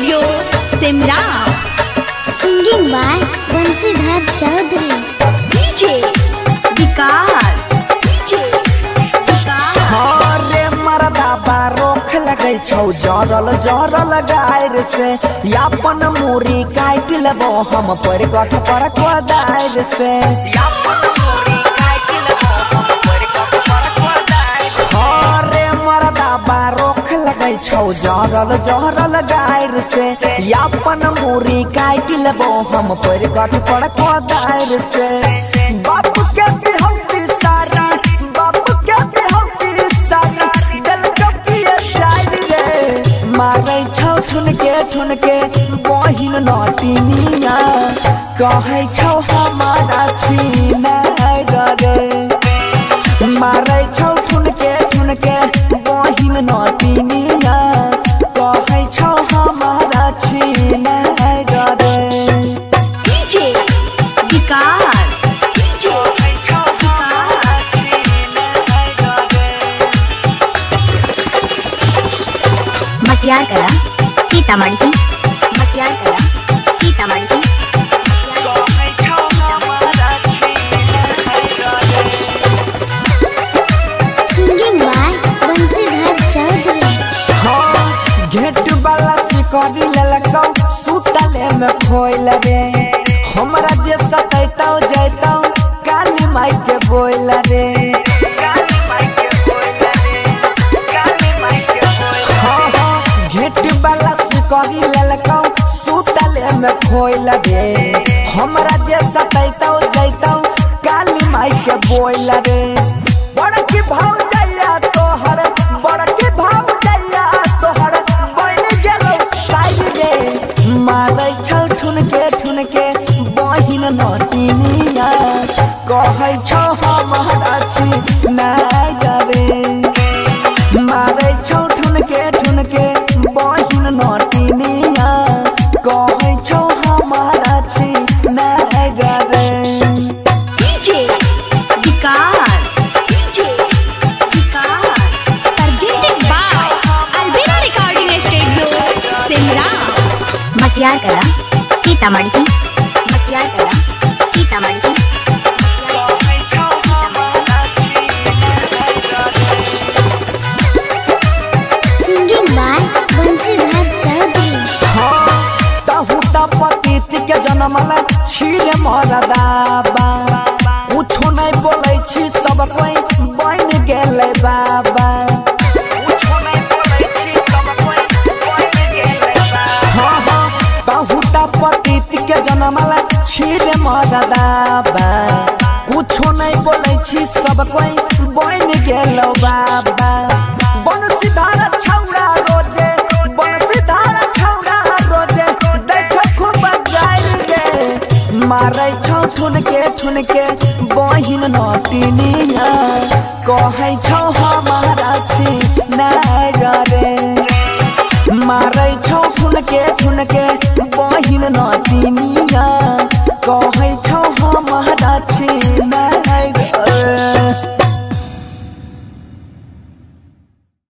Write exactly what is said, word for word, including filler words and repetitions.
Studio Simra. Singing by Bansidhar Chaudhary. DJ Vikas DJ Vikas. हरे मरदा बारोख लगे छौ जरल जरल गायर से यापन मुरी काट लेबो हम पर कठ पर कोदायर से यापन मुरी काट लेबो हम पर कठ पर कोदायर। हरे मरदा बारोख लगे छौ जरल जरल गायर से यापन मुरी काट लेबो हम पर कठ पर कोदायर से। बाप के बिहौती सारा बाप के बिहौती सारा दिल कपिए जाई रे मारै छौ ठुनके ठुनके बहिन नटिनिया कहै छौ हमारा छीना रे मारै छौ ठुनके ठुनके बहिन नटिनिया कहै छौ हमारा छीना रे। DJ Vikas DJ Vikas. Matiyar Kala Sitamarhi Matiyar Kala Sitamarhi. Singing by Bansidhar Chaudhary. हाँ घेट वाला सिकड़ी ललकौ सुतले में खोइल रे हमरा जे सतैतौ जैतौ काली माई के बोइल रे काली माई के बोइल रे काली माई के बोइल। हाँ हाँ घेट वाला सिकड़ी ललकौ सुतले में खोइल रे हमरा जे सतैतौ जैतौ काली माई के बोइल रे। बड़ की भाव जइया तोहर बड़ की भाव जइया तोहर बन गेलो साई रे मारै छौ ठुनके ठुनके बहिन नटिनिया कहै छौ हमारा छी नाय रे मारै छौ ठुनके ठुनके बहिन नटिनिया कहै छौ हमारा छी नाय रे। DJ Vikas DJ Vikas. Presented by Albela recording studio Simra. Matiyar Kala Sitamarhi Matiyar Kala Sitamarhi. Singing by Bansidhar Chaudhary. हाँ तहु त पतित के जन्मला छीरे मरदाबा कुछो नहीं बोलै छी सब कोई बन गेलै बाबा कुछो नहीं बोलै छी सब कोई बन गेलै बाबा। हाँ हाँ तहु त पतित के जन्मला छीरे मरदाबा कुछो नहीं बोलै छी सब कोई बन गेलो बाबा। बंसीधर छौड़ा रोजे बंसीधर छौड़ा रोजे दै छौ खूब गाइल रे मारै छौ ठुनके ठुनके बहिन नटिनिया कहै छौ हमारा छी नाय रे मारै छौ ठुनके ठुनके